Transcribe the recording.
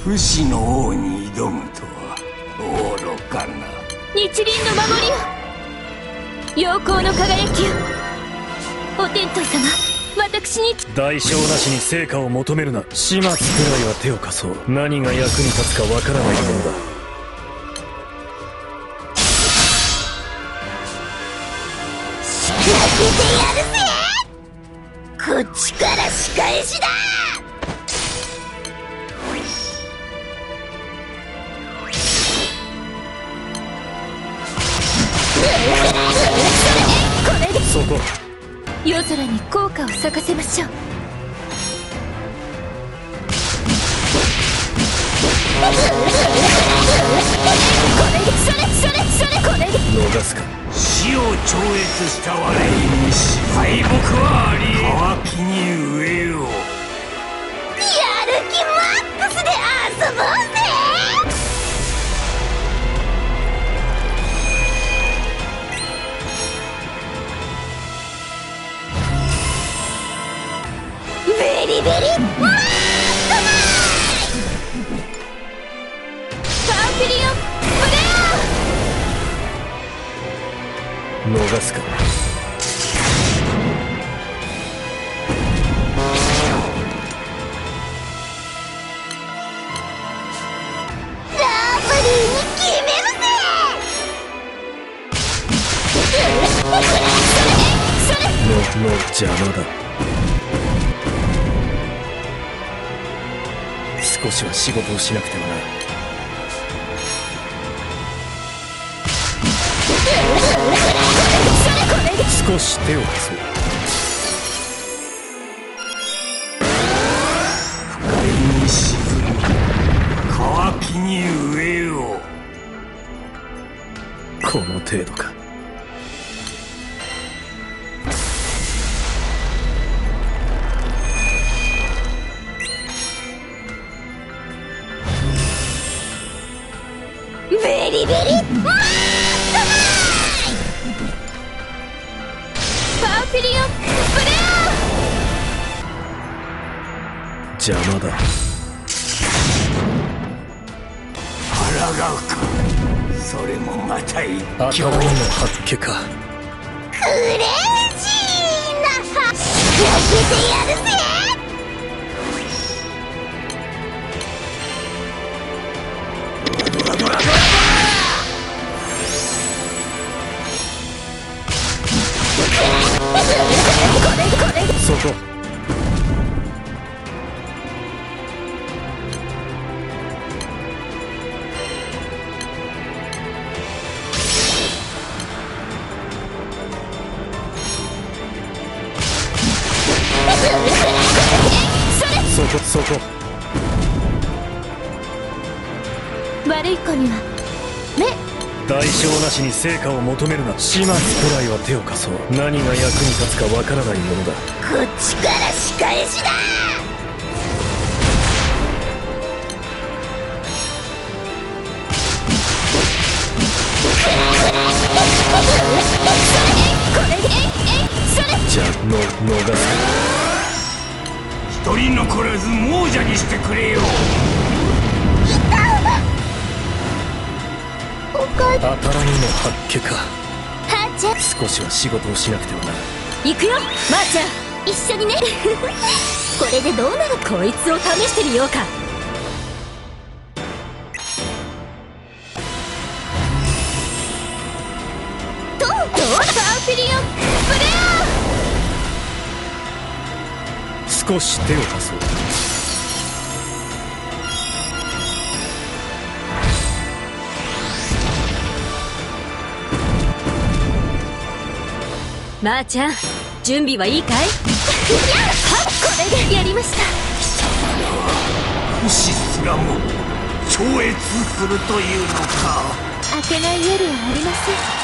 不死の王に挑むとは愚かな。 日輪の守りよ、陽光の輝きよ。お天道様、私に代償なしに成果を求めるな。始末くらいは手を貸そう。何が役に立つかわからないものだ。 負けてやるぜ。こっちから仕返しだ。 これでそこ。 夜空に効果を咲かせましょう。これでこれで逃すか。 死を超越した我に敗北はあり乾きに飢えよう。 やる気マックスで遊ぼうぜ。ベリベリマックパーフィリオンブレ逃すか。 ラブリーに決めるぜ。 の邪魔だ。少しは仕事をしなくてはな。少し手を貸そう。 不快に沈む乾きに飢えよう。 この程度か。 ベリベリマッパーフィリオンブレ邪魔だ。 抗うか。それもまた一頭興。 の発気か。 クレイジーなは焼けてやるぜ。 そこ。そこ。 悪い子には目。 代償なしに成果を求めるな。始末くらいは手を貸そう。何が役に立つかわからないものだ。 こっちから仕返しだ。 じゃあ逃す一人残らず亡者にしてくれよ。 か。当たらぬの発気か。 はーちゃん少しは仕事をしなくてはな。 行くよまーちゃん、一緒にねこれでどうなる。こいつを試してみようか。どうだパーフィリオンブレ少し手を貸そう。 まーちゃん、準備はいいかいはっ、これでやりました。 不死すらも超越するというのか。 明けない夜はありません。